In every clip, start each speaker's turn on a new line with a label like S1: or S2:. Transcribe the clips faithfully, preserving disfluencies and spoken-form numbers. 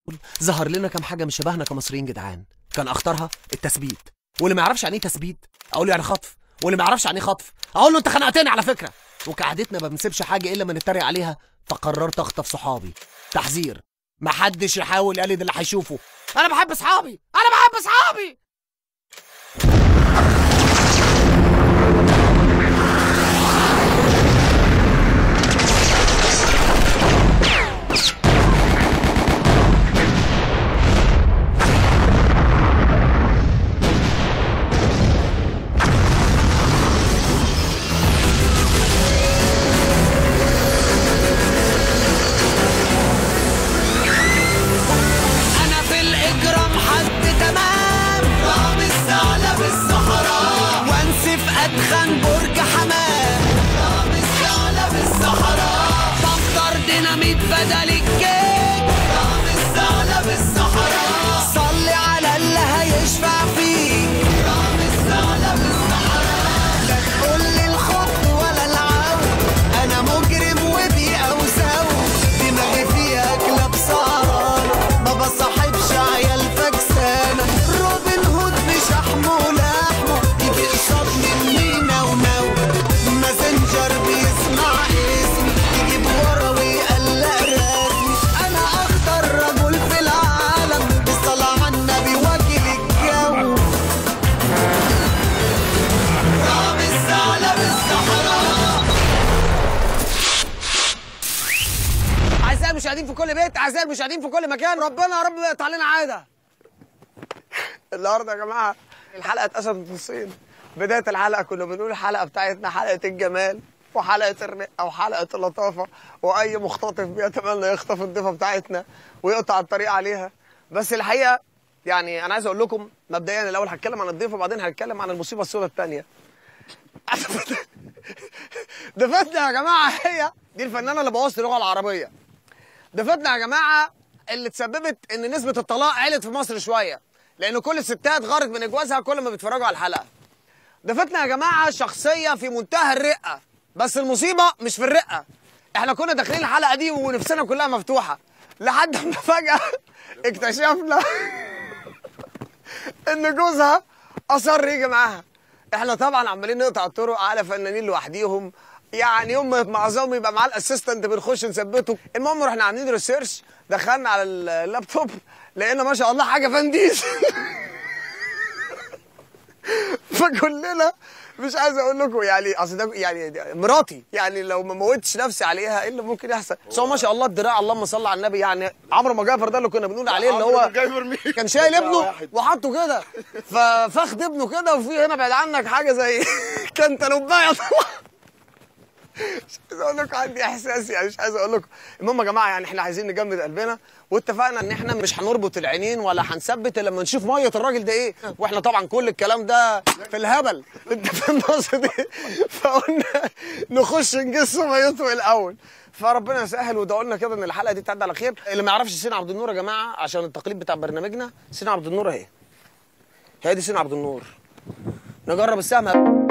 S1: ظهر لنا كام حاجه مش شبهنا كمصريين جدعان، كان اخطرها التثبيت. واللي ما يعرفش يعني ايه تثبيت اقول له يعني خطف، واللي ما يعرفش يعني ايه خطف اقول له انت خنقتني على فكره. وكعادتنا ما بنسيبش حاجه الا ما نتريق عليها، فقررت اخطف صحابي. تحذير، محدش يحاول يقلد اللي هيشوفه. انا بحب صحابي، انا بحب صحابي.
S2: أدخن برج حمام رامي الثعلب الصحراء، بفطر ديناميت بدل الكيك رامي الثعلب الصحراء، صلي على اللي هيشفع فيك رامي الثعلب الصحراء. لا تقول لي الخط ولا العود، أنا مجرم وبيئة وسود، دماغي فيها كلاب سهرانة، ما بصاحبش عيال فكسانة، روبن هود بشحمه ولحمه يجي قصادني بيسمع اسمي يجيب ورا ويقلق راسي. انا اخطر رجل في العالم بالصلاة على النبي واكل الجو، رامي الثعلب الصحراء. اعزائي المشاهدين في كل بيت، اعزائي المشاهدين في كل مكان، ربنا يا رب يقطع لنا عاده. النهارده يا جماعه الحلقه اتقسمت نصين. بدايه الحلقه كنا بنقول الحلقه بتاعتنا حلقه الجمال وحلقه الرقه وحلقه اللطافه، واي مختطف بيتمنى يخطف الضيفه بتاعتنا ويقطع الطريق عليها. بس الحقيقه يعني انا عايز اقول لكم مبدئيا الاول هتكلم عن الضيفه وبعدين هنتكلم عن المصيبه السوداء الثانيه. ضيفتنا يا جماعه هي دي الفنانه اللي بوظت اللغه العربيه. ضيفتنا يا جماعه اللي تسببت ان نسبه الطلاق علت في مصر شويه، لان كل الستات غارت من اجوازها كل ما بيتفرجوا على الحلقه. ضيفتنا يا جماعه شخصيه في منتهى الرقه، بس المصيبه مش في الرقه. احنا كنا داخلين الحلقه دي ونفسنا كلها مفتوحه لحد ما فجاه اكتشفنا ان جوزها اصر يجي معاها. احنا طبعا عمالين نقطع الطرق على فنانين لوحديهم، يعني يوم ما معظمهم يبقى معاه الاسيستنت بنخش نثبته. المهم رحنا عاملين ريسيرش، دخلنا على اللابتوب لقينا ما شاء الله حاجه فنديس. فكلنا مش عايز اقول لكم يعني اصل ده يعني مراتي، يعني لو ما موتش نفسي عليها ايه اللي ممكن يحصل؟ بس هو ما شاء الله الدراع اللهم صل على النبي، يعني عمرو مجافر ده اللي كنا بنقول عليه اللي هو كان شايل ابنه وحطه كده ففخد ابنه كده، وفي هنا بعد عنك حاجه زي كنتالوبايه طبعا. مش عايز اقول لكم عندي احساس، يعني مش عايز اقول لكم. المهم يا جماعه يعني احنا عايزين نجمد قلبنا، واتفقنا ان احنا مش هنربط العينين ولا هنثبت لما نشوف ميه الراجل ده ايه، واحنا طبعا كل الكلام ده في الهبل انت فاهم قصدي. فقلنا نخش نجس ميته الاول، فربنا يسهل ودعوا لنا كده ان الحلقه دي تعدي على خير. اللي ما يعرفش سين عبد النور يا جماعه عشان التقليد بتاع برنامجنا، سين عبد النور اهي، هي دي سين عبد النور. نجرب السهم.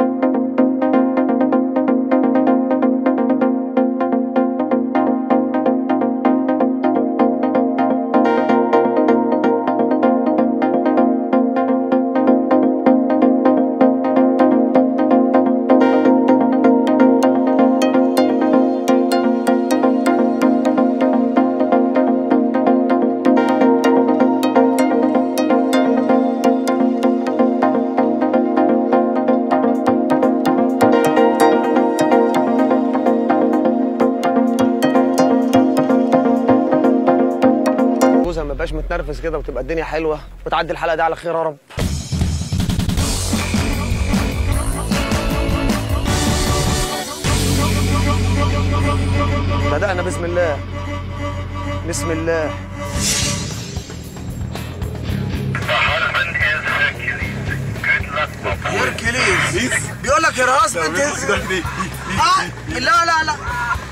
S2: ما بقاش متنرفز كده وتبقى الدنيا حلوه وتعدي الحلقه دي على خير يا رب. بدأنا بسم الله بسم الله. هيركليز بيقول لك يا هازبند اه لا لا لا.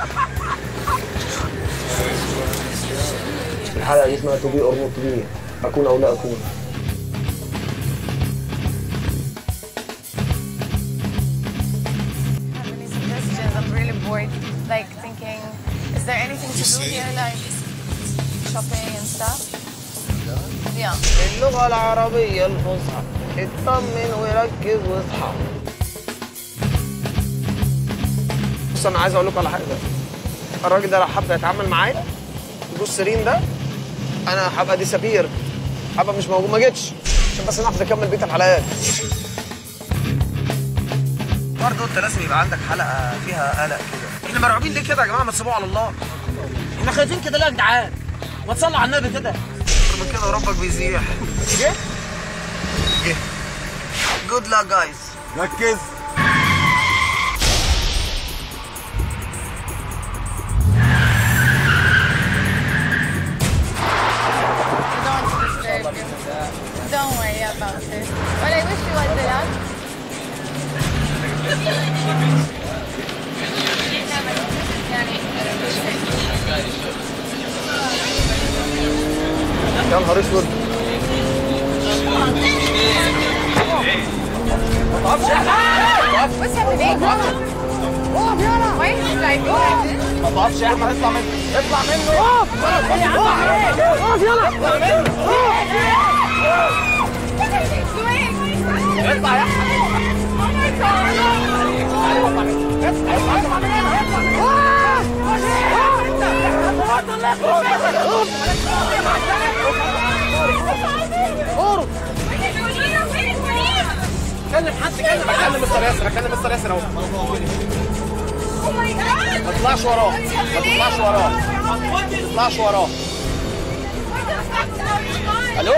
S2: الحلقة دي اسمها تو بي اور نوت تو بي، أكون أو لا أكون.
S3: Like thinking, is there anything to do here? Like shopping and stuff? Yeah.
S2: اللغة العربية الفصحى اطمن وركز واصحى. بص أنا عايز أقول لكم على حاجة. الراجل ده لو حب يتعامل معايا بص ريم ده أنا هبقى ديسابير، هبقى مش موجود، ما جيتش عشان بس نعرف نكمل بيت الحلقات. برضه أنت لازم يبقى عندك حلقة فيها قلق كده. إحنا مرعوبين ليه كده يا جماعة؟ ما تسيبوه على الله.
S1: احنا خايفين كده ليه يا جدعان؟ ما تصلوا على النبي كده.
S2: من كده ربك بيزيح. جه؟ جه. جود لاك جايز.
S4: ركز.
S3: Don't worry about it. Well, I wish you all the luck.
S2: يا نهار اسود.
S3: What's happening? Why is he driving like this?
S2: ما تقفش يا احمد، اطلع منه اطلع منه. اقف اقف يلا اطلع منه.
S3: What are you doing?
S2: اطلع يا احمد.
S3: Oh my God!
S2: ايوه اطلع منه. اطلع اطلع من هنا اطلع. كلم حد، كلم اكلم مستر ياسر، اكلم مستر ياسر اهو.
S3: Oh my God!
S2: ما تطلعش وراه، ما تطلعش وراه، ما تطلعش وراه. الو؟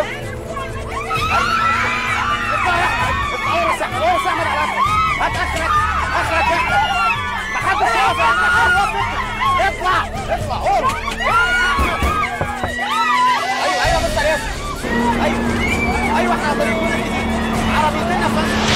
S2: اطلع يا احمد، اطلع ورا سحب، ورا سحب على اخرك، هات اخرك، اخرك يا احمد. ما حدش يقف يا احمد، اطلع اطلع ورا. ايوه ايوه مستر ياسر، ايوه ايوه احنا عربيتنا عربيتنا فاهم.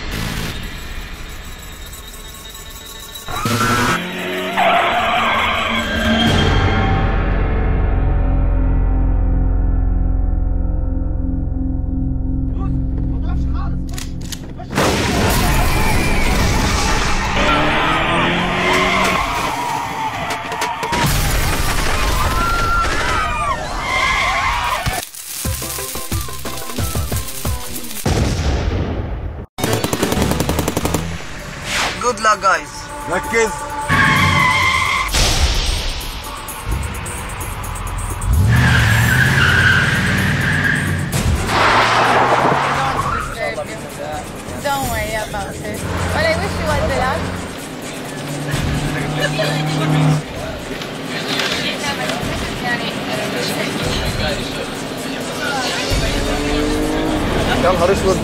S2: Good luck guys.
S4: ركز.
S3: Don't worry about it. Well, I wish you all the luck.
S2: يا نهار اسود.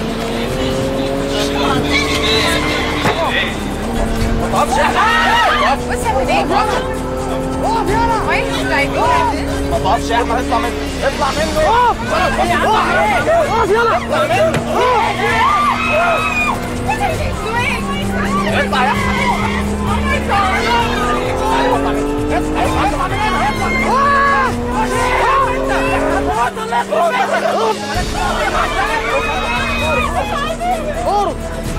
S2: ما تقفش يا احمد.
S3: What's happening? Why is he driving like this?
S2: ما تقفش يا احمد، اطلع منه اطلع منه. اقف اقف يلا اطلع منه.
S3: What are you doing?
S2: اطلع يا احمد.
S3: Oh my God!
S2: ايوه اطلع منه، اطلع اطلع من هنا اطلع.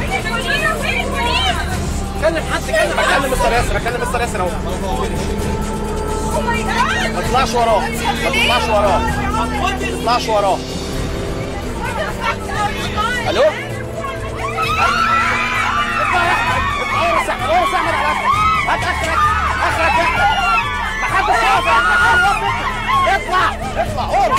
S2: كلم حد، كلم اكلم مستر ياسر، اكلم مستر ياسر اهو.
S3: Oh my God!
S2: ما تطلعش وراه، ما تطلعش وراه، ما تطلعش وراه. الو؟ اطلع يا احمد، اطلع ورا سحب، ورا سحب على اخرك، هات اخرك، اخرك يا احمد. ما حدش يقف يا احمد، اطلع اطلع ورا.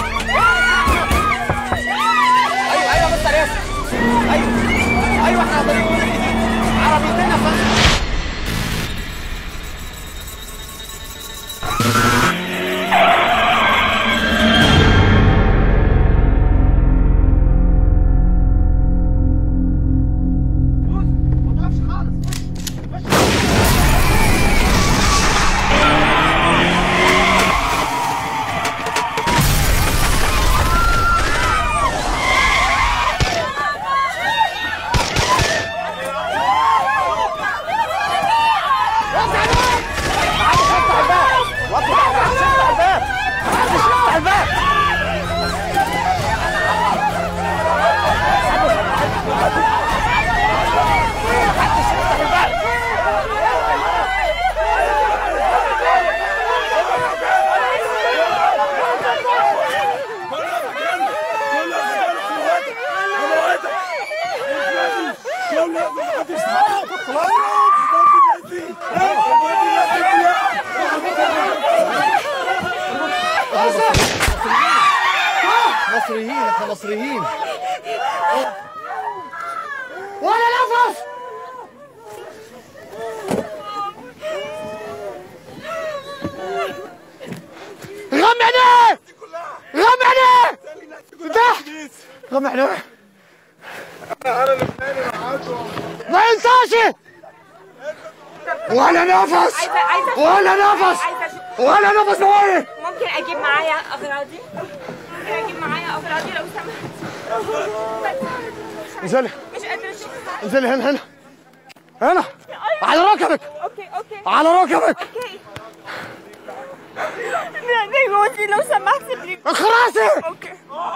S2: ايوه ايوه مستر ياسر، ايوه ايوه احنا عربيتنا فاهم.
S1: مصريين، احنا مصريين. ولا نفس. غمي عينيه، غمي عينيه، تحت، غمي عينيه.
S4: انا لبناني معاكم.
S1: ما ينساش. ولا نفس، ولا نفس، ولا نفس معايا.
S3: ممكن اجيب معايا اغراضي؟ ممكن اجيب معايا اغراضي لو سمحت؟
S1: انزلي،
S3: مش قادرة اشوفها.
S1: انزلي هنا هنا هنا على ركبك.
S3: اوكي اوكي
S1: على ركبك.
S3: اوكي. دي جوزي لو سمحت سيبني.
S1: اخرسي.
S3: اوكي.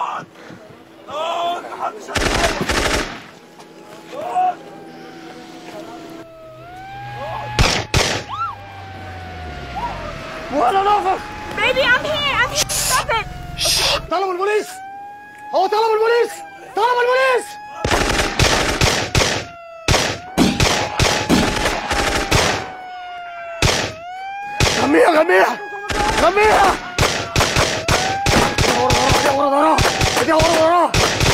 S1: ولا نفس.
S3: Baby, I'm here. I'm here. Stop it.
S1: طلبوا البوليس. هو طلبوا البوليس. طلبوا البوليس. غميها غميها غميها. اديها ورا ورا اديها ورا ورا.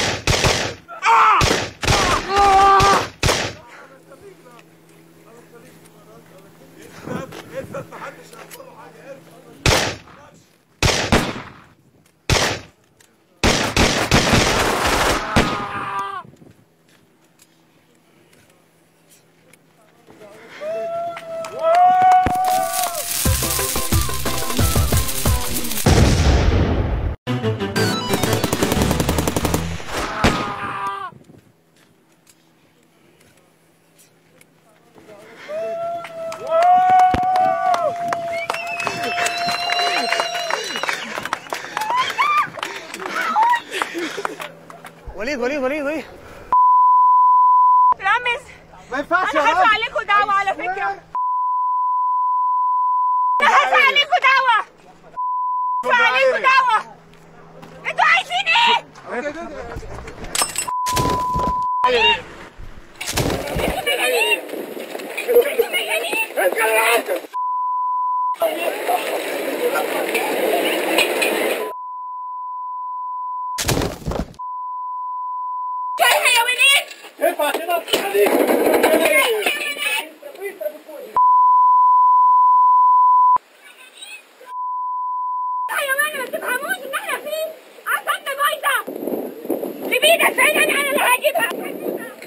S1: وليد وليد وليد وليد.
S3: رامز
S1: ما ينفعش
S3: انا هرفع عليكم دعوة على فكرة. انا هرفع عليكم دعوة. هرفع عليكم دعوة. انتوا عايزين ايه؟ يا وليد
S4: ارفع كده عليك.
S3: حيوان ما تفهموش ان احنا فيه عصبنا بايظه. لبيدك فين؟ انا انا اللي هجيبها.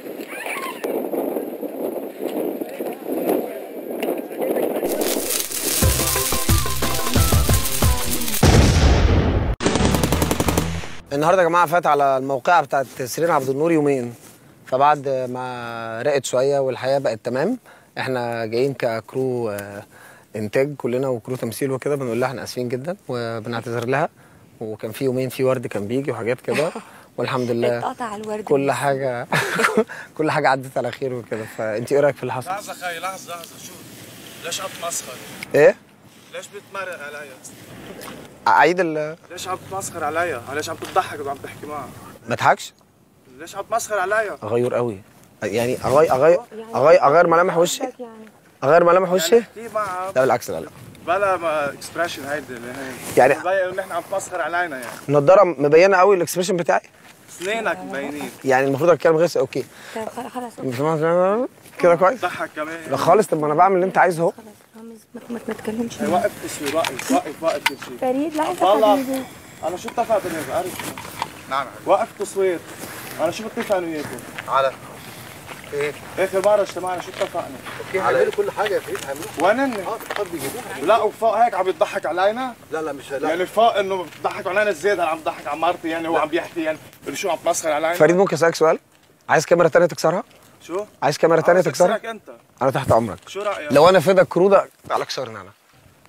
S2: النهارده يا جماعه فات على الموقعه بتاعت سيرين عبد النور يومين، فبعد ما رقت شويه والحياه بقت تمام احنا جايين ككرو انتاج كلنا وكرو تمثيل وكده، بنقول لها احنا اسفين جدا وبنعتذر لها، وكان في يومين في ورد كان بيجي وحاجات كده والحمد لله
S3: اتقطع الورد
S2: كل حاجه كل حاجه عدت على خير وكده. فانت ايه رايك في اللي حصل؟
S4: لحظه خي لحظه لحظه شو ليش عم تمسخر؟
S2: ايه؟
S4: ليش بتمرق عليا؟
S2: عيد ال
S4: ليش عم تمسخر عليا؟ ليش عم تضحك وعم تحكي معها؟
S2: ما اضحكش؟
S4: ليش عم تمسخر عليا؟
S2: اغير قوي يعني اغير اغير اغير اغير ملامح وشي؟ اغير ملامح وشي؟
S4: يعني احكي معها
S2: لا بالعكس لا لا
S4: بلا ما اكسبريشن هيدي اللي هي
S2: يعني
S4: مبين ان احنا عم تمسخر علينا يعني
S2: النضاره مبينه قوي الاكسبريشن بتاعي،
S4: سنينك مبينين
S2: يعني المفروض اتكلم غير اوكي
S3: طيب خلاص
S2: كده كويس؟
S4: ضحك كمان
S2: لا خالص. طب ما انا بعمل اللي انت عايزه اهو.
S3: رامز ما ما تتكلمش.
S4: هي وقف تصوير وقف وقف وقف كل شيء
S3: فريد لا انت
S4: والله
S3: حبيبي.
S4: انا شو اتفقت انا بعرف نعم وقف تصوير انا شو بتفق انا وياكم
S1: على ايه؟
S4: اخر مره اجتمعنا شو اتفقنا؟
S1: اوكي هيعملوا كل حاجه يا فريد هيعملوا.
S4: وين
S1: اه طب يجيبوها.
S4: لا وفوق هيك عم يضحك علينا؟
S1: لا لا مش لا
S4: يعني فوق انه بضحكوا علينا زياده عم بضحك على مرتي يعني هو عم بيحكي يعني شو عم تمسخر علينا؟
S2: فريد ممكن اسالك سؤال؟ عايز كاميرا تانية تكسرها؟
S4: شو؟
S2: عايز كاميرا تانية
S4: عاوز
S2: تكسرها؟
S4: أكسرك انت
S2: انا تحت امرك.
S4: شو رايك؟
S2: لو انا فدك كروده تعالى كسرني انا.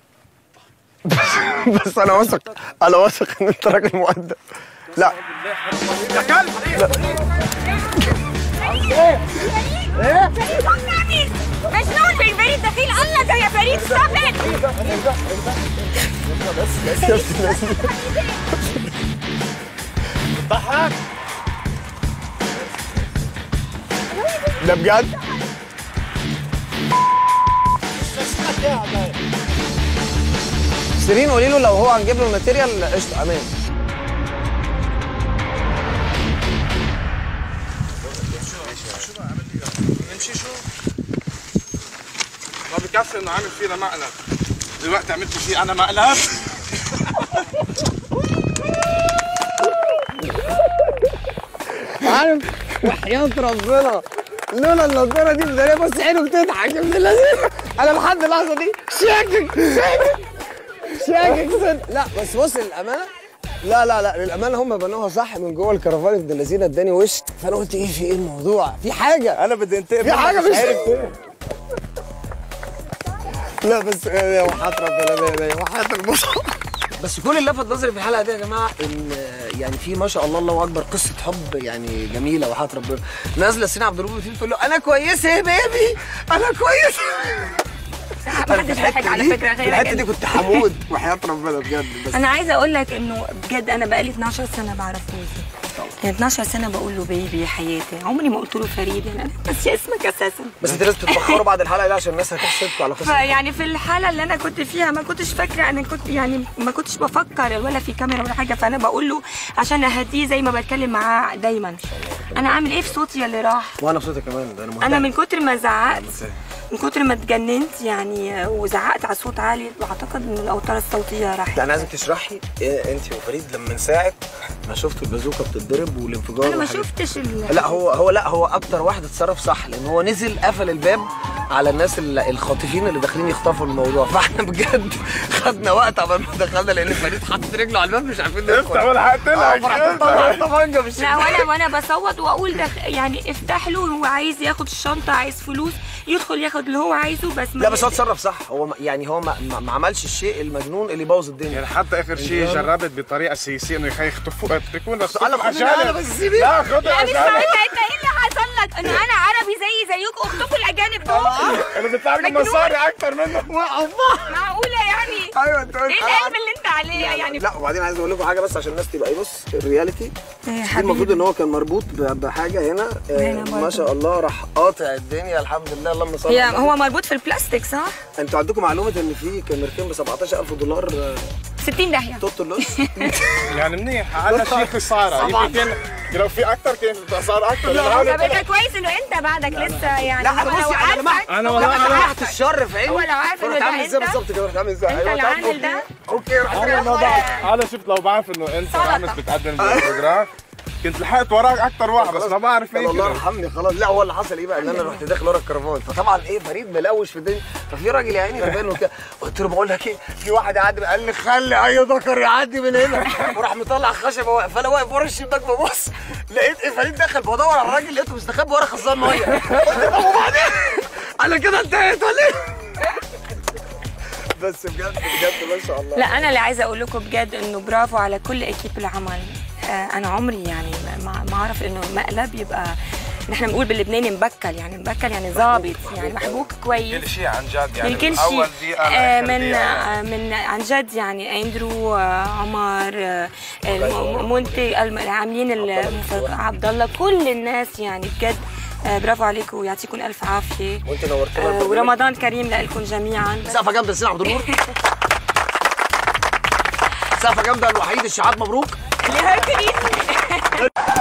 S2: بس انا واثق انا واثق ان انت راجل مؤدب. لا
S4: يا كلب
S3: ايه؟ مجنون بالفريد دخيل الله ده يا فريد ستوب
S4: ضحك
S2: ده بجد؟ سيرين قولي له لو هو هنجيب له الماتيريال قشطه امان.
S4: تمشي شو؟ ما بكفي انه عامل فينا مقلب، دلوقتي عملت فيه انا مقلب.
S2: عارف وحياة ربنا لولا النضاره دي بدايه بس عينه بتضحك ابن اللذيذ. انا لحد اللحظه دي شاكك شاكك شاكك صدق. لا بس بص للامانه، لا لا لا للامانه هم بنوها صح من جوه الكرفان ابن اللذينه اداني وش، فانا قلت ايه في ايه الموضوع؟ في حاجه
S4: انا بدي انتقم
S2: في حاجه مش
S4: عارف.
S2: لا بس يا وحياة ربنا يا وحياة البصر.
S1: بس كل اللي لفت نظري في الحلقه دي يا جماعه ان يعني في ما شاء الله الله اكبر قصه حب يعني جميله وحياة ربنا. نازله سينا عبد الرؤوف بتقول له انا كويسه يا بيبي انا كويسه.
S3: محدش ضحك على فكره غيرك.
S2: الحته دي كنت حمود وحياة ربنا بجد. بس
S3: انا عايزه اقول لك انه بجد انا بقالي اتناشر سنه بعرف جوزي، يعني اتناشر سنه بقول له بيبي يا حياتي، عمري ما قلت له فريد، يعني انا بس اسمك اساسا.
S2: بس انت لازم تتبخروا بعد الحلقه دي عشان الناس هتحسدكوا على قصه.
S3: فيعني في الحاله اللي انا كنت فيها ما كنتش فاكره، انا كنت يعني ما كنتش بفكر ولا في كاميرا ولا حاجه، فانا بقول له عشان اهديه زي ما بتكلم معاه دايما. انا عامل ايه في صوتي اللي راح؟
S2: وانا بصوتي كمان ده انا مهتم.
S3: انا من كتر ما زعقت، من كتر ما اتجننت يعني وزعقت على صوت عالي، واعتقد ان الاوتار الصوتيه راحت.
S2: انا عايزك تشرحي إيه انت وفريد لما من ساعه ما شفتوا البازوكه بتتضرب والانفجار
S3: انا ما
S2: والحاجات.
S3: شفتش ال...
S2: لا هو هو لا هو اكتر واحد اتصرف صح، لان هو نزل قفل الباب على الناس ال- الخاطفين اللي داخلين يخطفوا الموضوع، فاحنا بجد خدنا وقت عبال ما دخلنا لان فريد حاطط رجله على الباب مش عارفين ندخل.
S4: افتح ولا حقت لك.
S2: طبعا طبعا مش
S3: لا وانا وانا بصوت واقول ده يعني افتح له، هو عايز ياخد الشنطه، عايز فلوس يدخل ياخد اللي هو عايزه، بس ما
S2: لا بس هو اتصرف صح، هو ما- يعني هو ما, ما, ما عملش الشيء المجنون اللي يبوظ الدنيا.
S4: يعني حتى اخر شيء جربت بطريقه سياسيه انه يخطفوا تكون بس
S2: انا خدني انا بس سيبيه.
S4: لا خد
S3: لا مش
S4: اجانب.
S3: انت ايه اللي حصل لك؟ انه انا عربي زي زيكم، اخطفوا الاجانب دول.
S4: انا بيطلع لي مصاري اكتر منه.
S3: معقوله يعني؟
S2: ايوه انت
S3: ايه القلب اللي انت عليه يعني؟
S2: لا وبعدين عايز اقول لكم حاجه بس عشان الناس تبقى بص الرياليتي.
S3: يا
S2: دي
S3: حبيبي.
S2: المفروض ان هو كان مربوط ب- بحاجه هنا آه،
S3: هنا برضه.
S2: ما شاء الله راح قاطع الدنيا الحمد لله اللهم صل
S3: هي
S2: على النبي.
S3: هو مربوط في البلاستيك صح؟
S2: انتوا عندكم معلومه ان في كاميرتين ب سبعتاشر ألف دولار آه،
S3: ستين داهيه.
S2: توت اللوس.
S4: يعني منيح على شيء خساره، يمكن كان لو في اكثر كان صار اكثر.
S3: طب انت كويس انه انت بعدك لسه يعني.
S2: لا انا
S3: هو
S2: بصي
S3: لو
S2: انا
S3: عارفك-
S2: لمحت
S4: أنا والله
S2: انا
S4: أنا-
S2: لمحت الشر في عيني.
S3: هو لو عارف انه
S2: رحت
S3: ده
S2: عامل ازاي
S3: انت،
S2: بالظبط كده رحت عامل ازاي
S3: انت
S2: أيوة،
S3: اللي
S2: طب
S3: عامل ده.
S2: اوكي رحت
S4: انا
S2: عامل-
S4: والله انا شفت لو بعرف انه انت
S3: سلطة.
S4: عامل بتقدم بالبروجرام كنت لحقت وراك اكثر واحد، بس ما بعرف
S2: كان
S4: ايه
S2: الله
S4: كده.
S2: يرحمني خلاص. لا هو اللي حصل ايه بقى ان انا رحت داخل ورا الكرفان، فطبعا ايه فريد ملوش في الدنيا، ففي راجل يا عيني غلبان وكده، قلت له بقول لك ايه، في واحد يعدي قال لي خلي اي ذكر يعدي من هنا، وراح مطلع خشبه واقف، فانا واقف ورا الشباك ببص لقيت ايه فريد دخل بدور على الراجل لقيته مستخبي ورا خزان ميه. طب وبعدين انا كده انتهيت ولا ايه؟ بس بجد بجد ما شاء الله.
S3: لا انا اللي عايزه اقول لكم بجد انه برافو على كل اكيب العمل. آه انا عمري يعني ما ما اعرف انه مقلب يبقى نحن بنقول باللبناني مبكل، يعني مبكل يعني ظابط، يعني محبوك كويس
S4: كل شيء عن جد يعني
S3: من كل
S4: من
S3: شيء.
S4: اول دقيقه
S3: آه
S4: لاخر
S3: من
S4: دقيقه.
S3: آه من عن جد يعني اندرو آه عمر آه المنتج العاملين المفرق- عبد الله، كل الناس يعني بجد آه برافو عليكم ويعطيكم الف عافيه.
S2: وانت نورتنا
S3: آه ورمضان كريم لكم جميعا.
S1: سقفه جامده لسينا عبد النور. سقفه جامده الوحيد الشعاب مبروك.
S3: اللي هيك